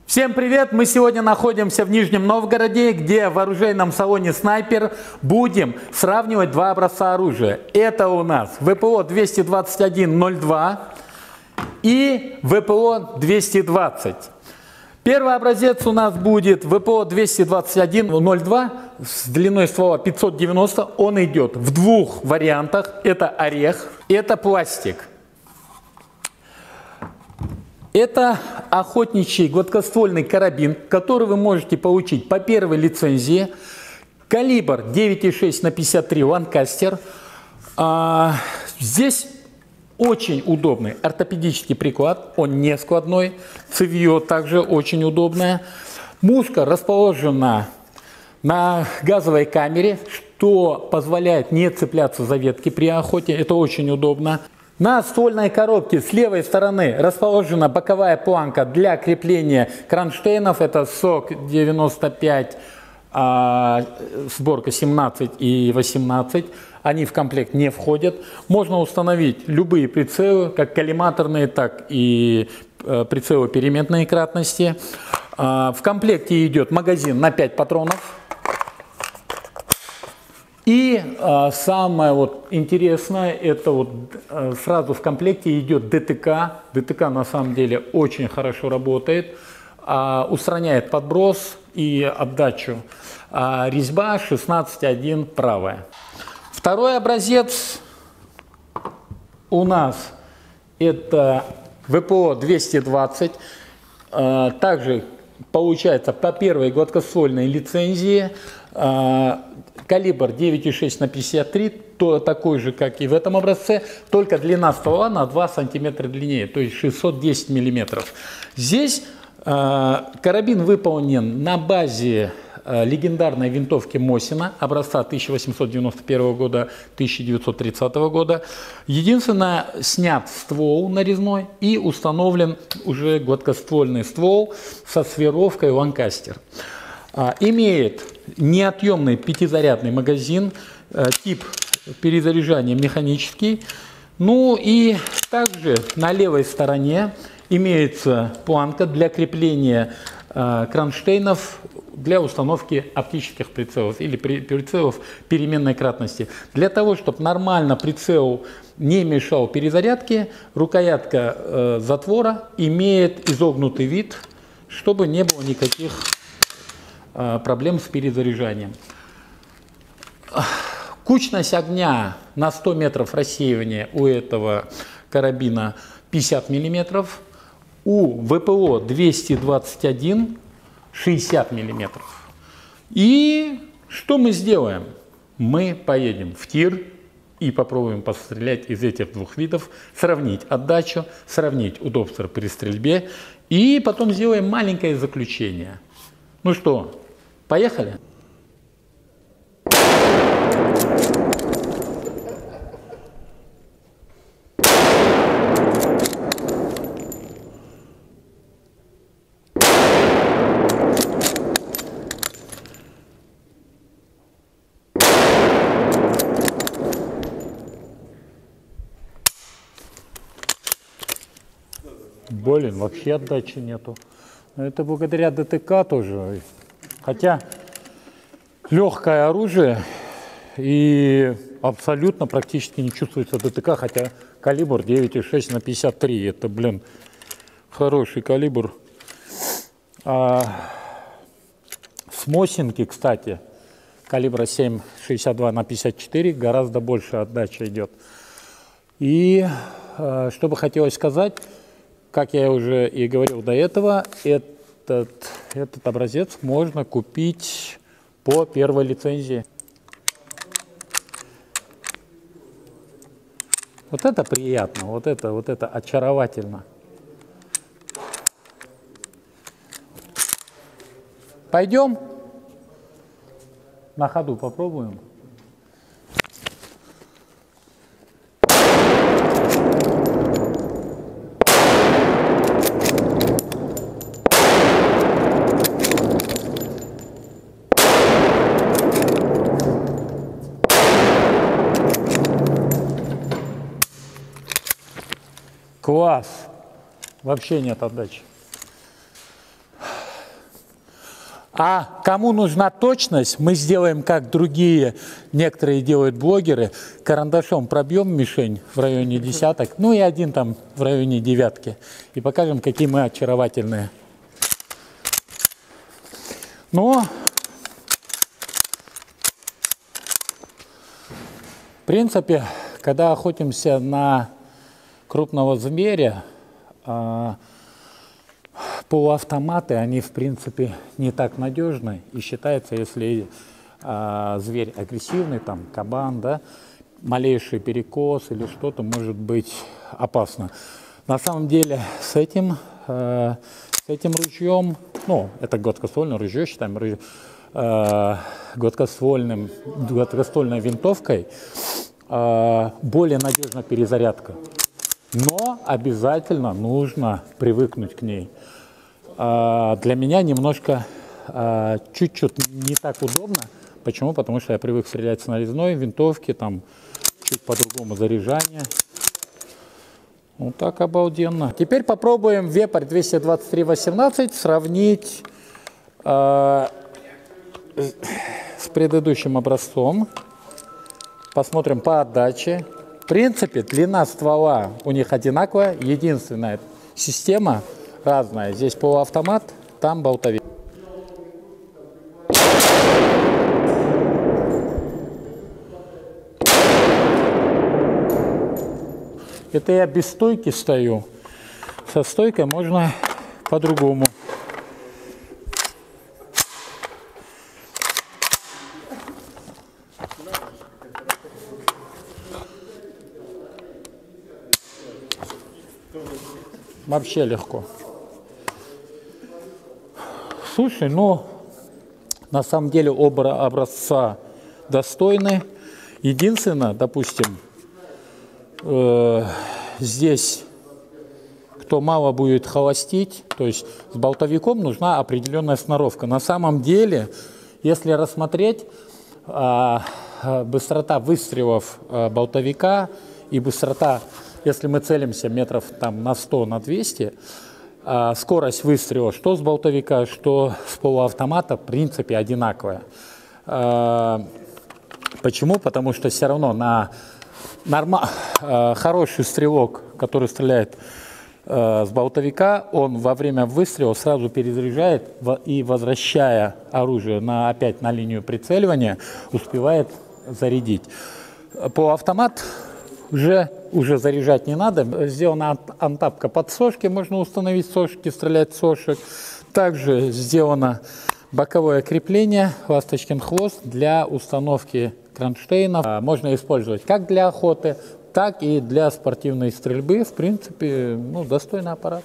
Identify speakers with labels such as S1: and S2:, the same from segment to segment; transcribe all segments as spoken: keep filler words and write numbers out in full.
S1: Всем привет! Мы сегодня находимся в Нижнем Новгороде, где в оружейном салоне «Снайпер» будем сравнивать два образца оружия. Это у нас ВПО двести двадцать один ноль два и ВПО двести двадцать. Первый образец у нас будет ВПО двести двадцать один ноль два с длиной ствола пятьсот девяносто. Он идет в двух вариантах. Это орех, это пластик. Это охотничий гладкоствольный карабин, который вы можете получить по первой лицензии. Калибр девять и шесть на пятьдесят три Ланкастер. А, здесь очень удобный ортопедический приклад, он не складной. Цевье также очень удобное. Мушка расположена на газовой камере, что позволяет не цепляться за ветки при охоте. Это очень удобно. На ствольной коробке с левой стороны расположена боковая планка для крепления кронштейнов. Это СОК девяносто пять, а, сборка семнадцать и восемнадцать. Они в комплект не входят. Можно установить любые прицелы, как коллиматорные, так и э, прицелы переменной кратности. А, в комплекте идет магазин на пять патронов. И а, самое вот интересное, это вот а, сразу в комплекте идет ДТК. ДТК на самом деле очень хорошо работает, а, устраняет подброс и отдачу. А, резьба шестнадцать один правая. Второй образец у нас это ВПО двести двадцать. А, также получается по первой гладкоствольной лицензии. А, калибр девять и шесть на пятьдесят три, то такой же, как и в этом образце, только длина ствола на два сантиметра длиннее, то есть шестьсот десять миллиметров. Здесь э, карабин выполнен на базе э, легендарной винтовки Мосина, образца тысяча восемьсот девяносто первого года, тысяча девятьсот тридцатого года. Единственное, снят ствол нарезной и установлен уже гладкоствольный ствол со сферовкой Ланкастер. Э, имеет неотъемный пятизарядный магазин, тип перезаряжания механический. Ну и также на левой стороне имеется планка для крепления э, кронштейнов для установки оптических прицелов или при, прицелов переменной кратности. Для того, чтобы нормально прицел не мешал перезарядке, рукоятка э, затвора имеет изогнутый вид, чтобы не было никаких проблем с перезаряжанием. Кучность огня на сто метров рассеивания у этого карабина пятьдесят миллиметров, у ВПО двести двадцать один шестьдесят миллиметров. И что мы сделаем? Мы поедем в тир и попробуем пострелять из этих двух видов, сравнить отдачу, сравнить удобство при стрельбе и потом сделаем маленькое заключение. Ну что, поехали? Блин, вообще отдачи нету. Это благодаря ДТК тоже. Хотя легкое оружие и абсолютно практически не чувствуется ДТК, хотя калибр девять и шесть на пятьдесят три. Это, блин, хороший калибр. А с Мосинки, кстати, калибра семь шестьдесят два на пятьдесят четыре гораздо больше отдача идет. И что бы хотелось сказать, как я уже и говорил до этого, этот, этот образец можно купить по первой лицензии. Вот это приятно, вот это, вот это очаровательно. Пойдем на ходу попробуем. Класс! Вообще нет отдачи. А кому нужна точность, мы сделаем, как другие, некоторые делают блогеры, карандашом пробьем мишень в районе десяток, ну и один там в районе девятки. И покажем, какие мы очаровательные. Но, в принципе, когда охотимся на крупного зверя, полуавтоматы, они, в принципе, не так надежны. И считается, если а, зверь агрессивный, там, кабан, да, малейший перекос или что-то может быть опасно. На самом деле, с этим, а, с этим ружьем, ну, это гладкоствольное ружье, считаем, ружье, а, гладкоствольным, гладкоствольной винтовкой, а, более надежна перезарядка. Но обязательно нужно привыкнуть к ней. Для меня немножко чуть-чуть не так удобно. Почему? Потому что я привык стрелять с нарезной винтовки, там чуть по-другому заряжание. Вот так обалденно. Теперь попробуем вепрь двести двадцать три восемнадцать сравнить э, с предыдущим образцом. Посмотрим по отдаче. В принципе, длина ствола у них одинаковая. Единственная система разная. Здесь полуавтомат, там болтовик. Это я без стойки стою. Со стойкой можно по-другому. Вообще легко. Слушай, ну, на самом деле оба образца достойны. Единственное, допустим, э, здесь, кто мало будет холостить, то есть с болтовиком нужна определенная сноровка. На самом деле, если рассмотреть, э, быстрота выстрелов э, болтовика и быстрота, если мы целимся метров там, на сто, на двести, э, скорость выстрела, что с болтовика, что с полуавтомата, в принципе, одинаковая. Э, почему? Потому что все равно на норма, э, хороший стрелок, который стреляет э, с болтовика, он во время выстрела сразу перезаряжает и, возвращая оружие на, опять на линию прицеливания, успевает зарядить. Полуавтомат уже, уже заряжать не надо. Сделана антапка под сошки, можно установить сошки, стрелять с сошек. Также сделано боковое крепление, ласточкин хвост для установки кронштейнов. Можно использовать как для охоты, так и для спортивной стрельбы. В принципе, ну, достойный аппарат.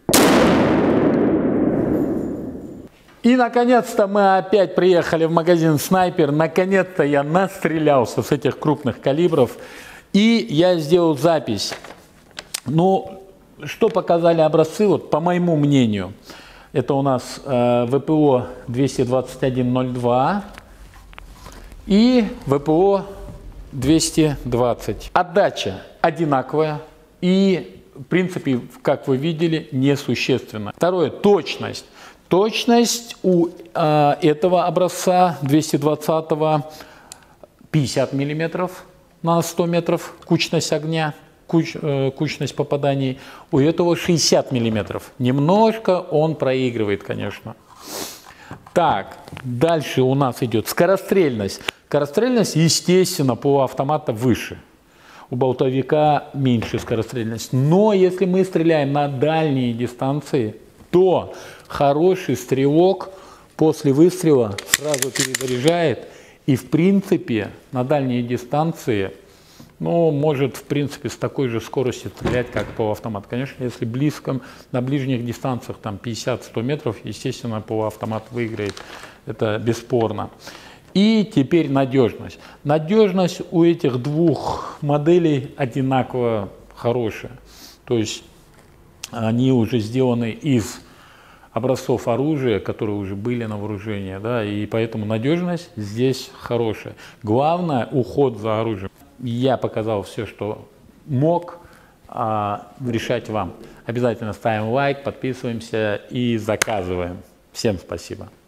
S1: И, наконец-то, мы опять приехали в магазин «Снайпер». Наконец-то я настрелялся с этих крупных калибров. И я сделал запись. Ну, что показали образцы, вот, по моему мнению. Это у нас э, ВПО двести двадцать один ноль два и ВПО двести двадцать. Отдача одинаковая и, в принципе, как вы видели, несущественно. Второе, точность. Точность у э, этого образца двести двадцатого пятьдесят миллиметров на сто метров, кучность огня, куч, э, кучность попаданий. У этого шестьдесят миллиметров. Немножко он проигрывает, конечно. Так, дальше у нас идет скорострельность. Скорострельность, естественно, по автомату выше. У болтовика меньше скорострельность. Но если мы стреляем на дальние дистанции, то хороший стрелок после выстрела сразу перезаряжает. И, в принципе, на дальние дистанции, ну, может, в принципе, с такой же скоростью стрелять, как полуавтомат. Конечно, если близко, на ближних дистанциях, там, пятьдесят-сто метров, естественно, полуавтомат выиграет. Это бесспорно. И теперь надежность. Надежность у этих двух моделей одинаково хорошая. То есть они уже сделаны из образцов оружия, которые уже были на вооружении, да, и поэтому надежность здесь хорошая. Главное, уход за оружием. Я показал все, что мог, а, решать вам. Обязательно ставим лайк, подписываемся и заказываем. Всем спасибо.